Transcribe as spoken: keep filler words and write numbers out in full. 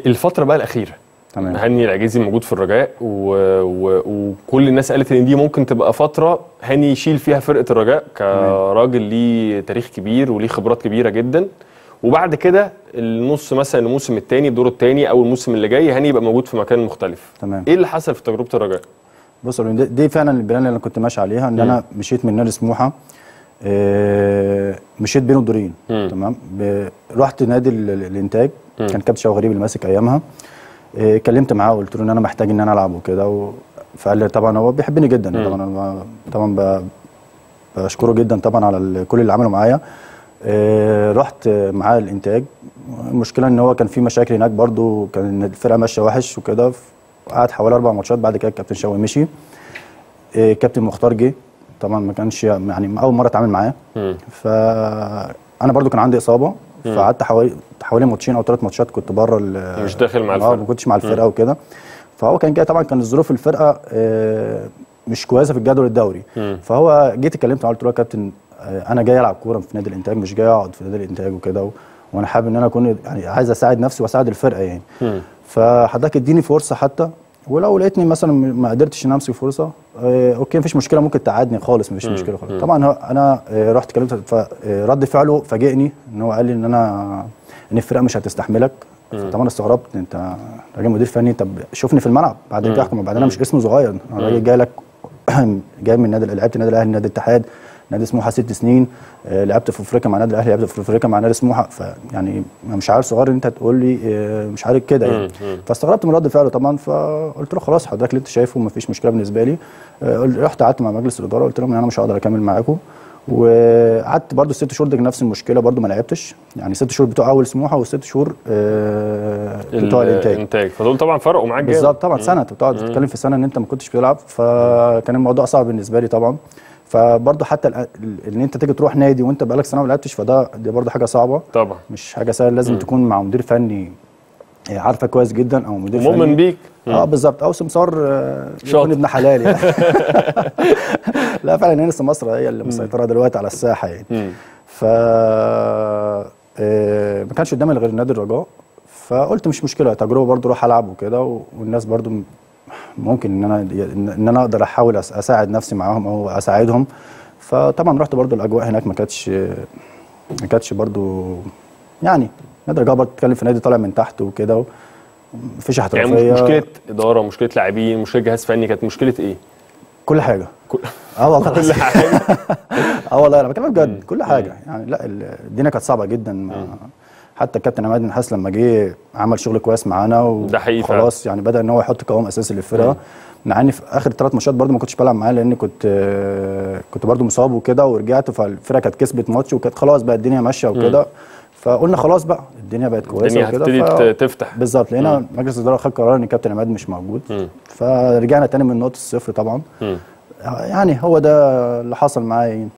الفتره بقى الاخيره تمام. هاني العجيزي موجود في الرجاء و... و... وكل الناس قالت ان دي ممكن تبقى فتره هاني يشيل فيها فرقه الرجاء كراجل ليه تاريخ كبير وليه خبرات كبيره جدا، وبعد كده النص مثلا الموسم الثاني الدور الثاني او الموسم اللي جاي هاني يبقى موجود في مكان مختلف. تمام. ايه اللي حصل في تجربه الرجاء؟ بص دي, دي فعلا البلان اللي انا كنت ماشي عليها، ان م. انا مشيت من نادي سموحه، آه مشيت بين الدورين. تمام. رحت نادي الانتاج، م. كان كابتن شوقي غريب اللي ماسك ايامها. آه كلمت معاه وقلت له ان انا محتاج ان انا العب وكده، و... فقال لي طبعا هو بيحبني جدا. م. طبعا انا طبعا ب... بشكره جدا طبعا على كل اللي عمله معايا. آه رحت معاه الانتاج. المشكله ان هو كان في مشاكل هناك برضو، كان الفرقه ماشيه وحش وكده، قعد حوالي اربع ماتشات. بعد كده الكابتن شوقي مشي، آه كابتن مختار جه، طبعا ما كانش يعني اول مره اتعامل معاه. فانا برضو كان عندي اصابه، فقعدت حوالي حوالي ماتشين او ثلاث ماتشات كنت بره، مش داخل مع الفرقه، ما كنتش مع الفرقه وكده. فهو كان جاي، طبعا كان الظروف الفرقه آه مش كويسه في الجدول الدوري. م. فهو جيت اتكلمت معاه قلت له يا كابتن آه انا جاي العب كوره في نادي الانتاج، مش جاي اقعد في نادي الانتاج وكده، وانا حابب ان انا اكون يعني عايز اساعد نفسي واساعد الفرقه يعني. م. فحضرتك اديني فرصه، حتى ولو لقيتني مثلا ما قدرتش ان امسك فرصه آه اوكي مفيش مشكله، ممكن تقعدني خالص، مفيش م. مشكله خالص. طبعا هو انا آه رحت كلمت، فرد فعله فاجئني، ان هو قال لي ان انا ان الفرقه مش هتستحملك. فطبعا استغربت، انت راجل مدير فني، طب شوفني في الملعب بعد كده احكم. وبعدين انا مش اسم صغير، انا راجل جاي لك جاي من نادي، لعبت النادي الاهلي، نادي الاتحاد، نادي سموحه ست سنين، آه لعبت في افريقيا مع نادي الاهلي، لعبت في افريقيا مع نادي سموحه، فيعني مش عارف صغير ان انت تقول لي آه مش عارف كده يعني. فاستغربت من رد فعله طبعا، فقلت له خلاص حضرتك اللي انت شايفه مفيش مشكله بالنسبه لي. آه رحت قعدت مع مجلس الاداره، قلت لهم ان انا مش هقدر اكمل معاكم، وقعدت برده الست شهور دي نفس المشكله، برده ما لعبتش يعني ست شهور بتوع اول سموحه والست شهور آه بتوع الانتاج. الانتاج فدول طبعا فرقوا معاك جامد بالظبط. طبعا سنه بتقعد تتكلم في سنه ان انت ما كنتش بتلعب، فكان الموضوع صعب بالنسبه لي طبعا. فبرده حتى ان انت تيجي تروح نادي وانت بقالك سنه ما لعبتش، فده دي برده حاجه صعبه طبعا، مش حاجه سهله. لازم م. تكون مع مدير فني عارفه كويس جدا، او مدير فني مؤمن بيك. اه بالظبط، او سمسار يكون ابن حلال يعني. لا فعلا هنا مصر هي اللي مسيطره دلوقتي على الساحه يعني. ف ما كانش قدامي غير نادي الرجاء، فقلت مش مشكله تجربه برضو اروح العب وكده، والناس برضو ممكن ان انا ان انا اقدر احاول اساعد نفسي معاهم او اساعدهم. فطبعا رحت برضو الاجواء هناك ما كانتش ما كانتش برضو يعني، نادي الرجاء برضو بتتكلم في نادي طالع من تحت وكده، مفيش احترافيه يعني. مشكله اداره، مشكله لاعبين، مشكله جهاز فني، كانت مشكله ايه؟ كل حاجه. كل... اه والله كل حاجه. اه والله انا بكلمك بجد، كل حاجه يعني. لا الدنيا كانت صعبه جدا، حتى الكابتن عماد النحاس لما جه عمل شغل كويس معانا وخلاص يعني، بدا ان هو يحط قوام اساسي للفرقه، مع اني في اخر ثلاث ماتشات برده ما كنتش بلعب معاه، لان كنت كنت برده مصاب وكده، ورجعت فالفرقه كانت كسبت ماتش وكانت خلاص بقى الدنيا ماشيه وكده. فقلنا خلاص بقى الدنيا بقت كويسه وكده، الدنيا هتبتدي ف... تفتح بالظبط. لقينا مجلس الاداره خد قرار ان الكابتن عماد مش موجود، م. فرجعنا تاني من نقطه الصفر طبعا. م. يعني هو ده اللي حصل معايا.